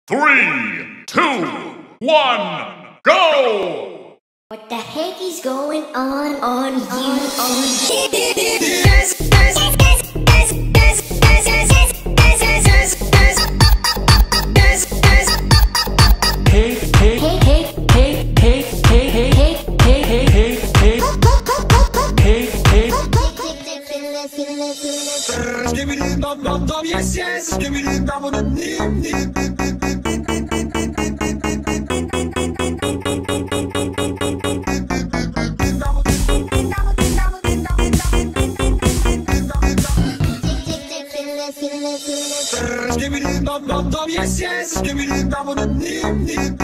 3, 2, 1, go! What the heck is going on Skibidi dum dum dum, yes yes. Skibidi dum dum dim dim. Skibidi dum dum dum, yes yes. Skibidi dum dum dim dim.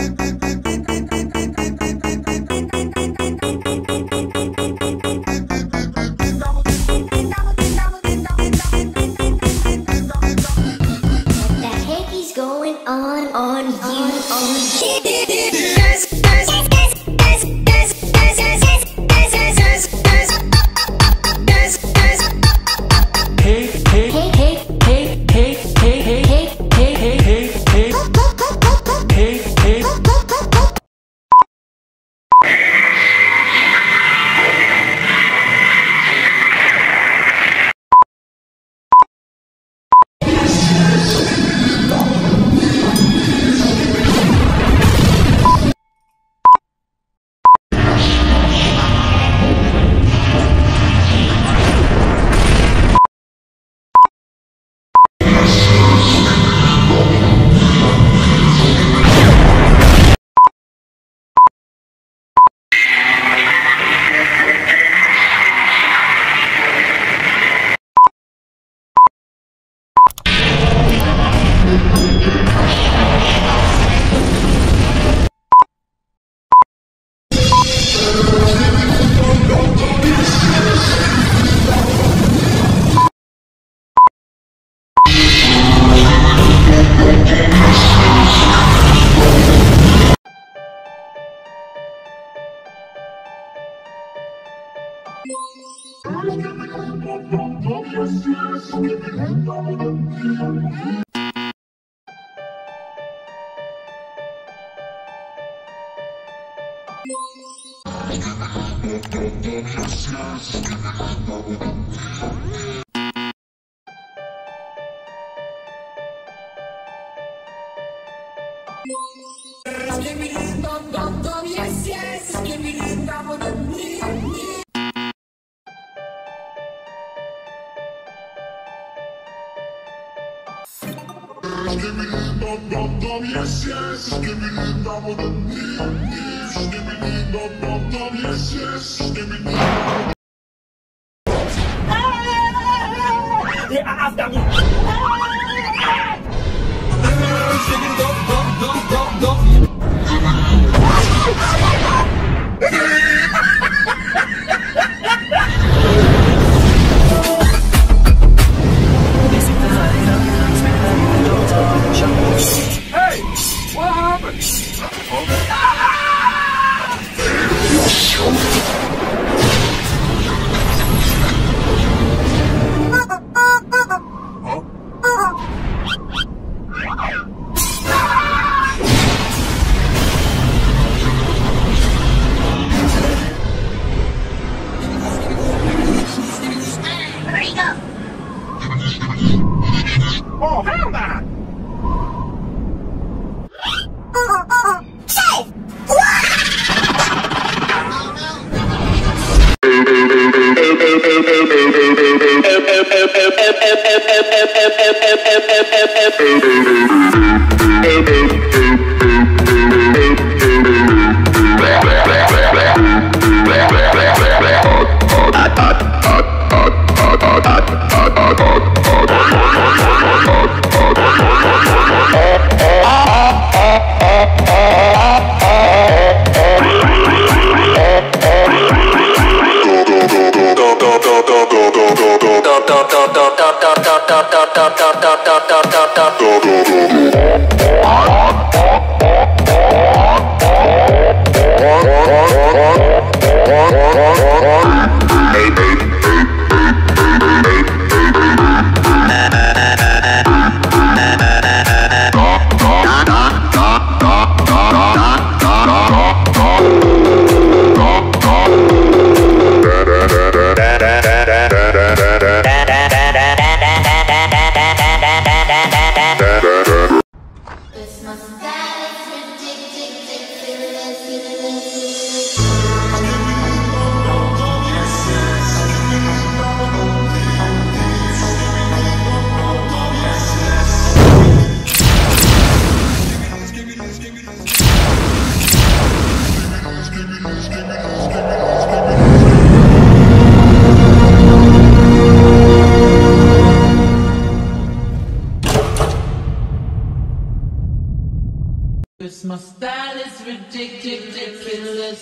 'Cause my style is ridiculous.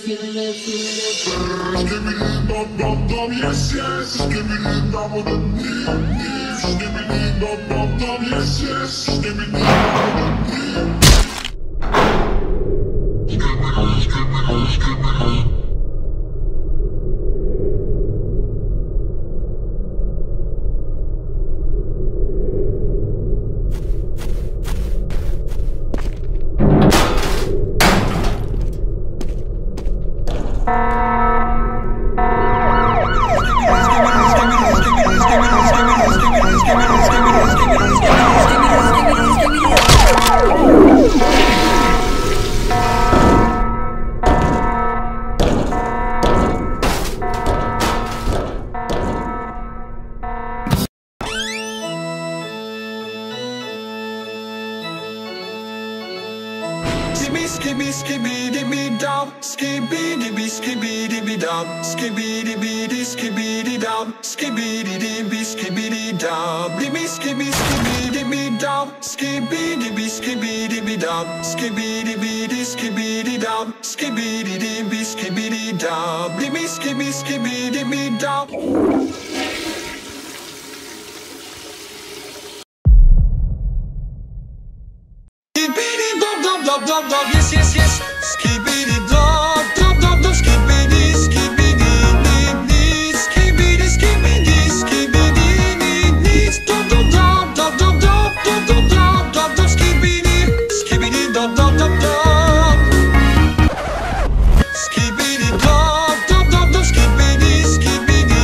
Skibidi dum dum dum, yes yes. Skibidi dum dum dum, skibidi dum dum dum, yes yes. Skibidi dum dum dum. Skibidi dum, skibidi dum, skibidi dum, skibidi dum, skibidi dum, skibidi dum, skibidi dum, skibidi dum, skibidi dum. Dum dum dum, yes yes yes. Skibidi dum dum dum dum, skibidi skibidi dee skibidi skibidi skibidi dee dum dum dum dum dum dum dum dum dum dum dum skibidi skibidi dum dum dum dum skibidi dum dum dum dum skibidi skibidi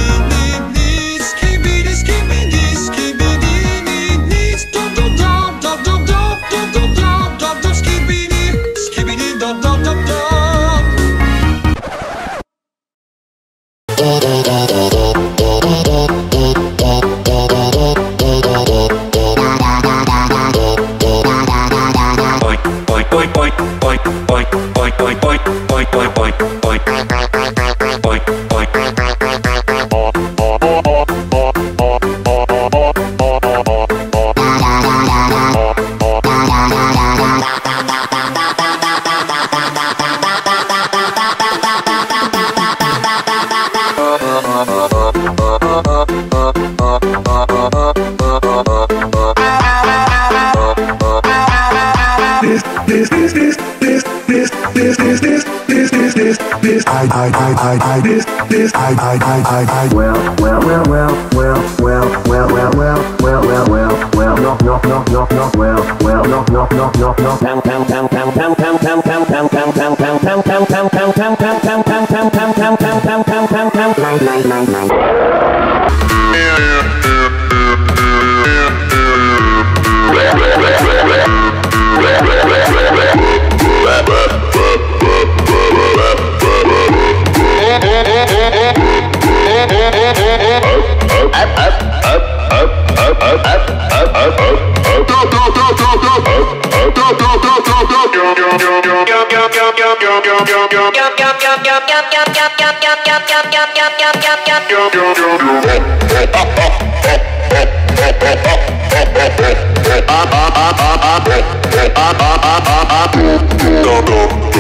dee skibidi skibidi skibidi dee dum dum dum dum dum dum dum dum dum dum skibidi skibidi dum dum dum dum. Go.